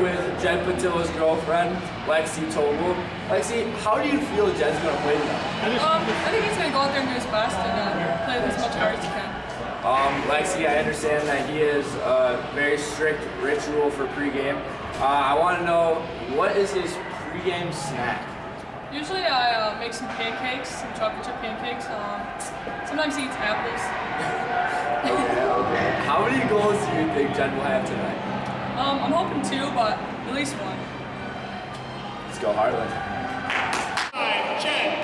with Jen Patilla's girlfriend, Lexi Tobel. Lexi, how do you feel Jen's going to play tonight? I think he's going to go out there and do his best and play with as much heart as he can. Lexi, I understand that he has a very strict ritual for pregame. I want to know, what is his pregame snack? Usually I make some pancakes, some chocolate chip pancakes. Sometimes he eats apples. Okay. How many goals do you think Jen will have tonight? I'm hoping 2, but at least 1. Let's go Harlan. Jen.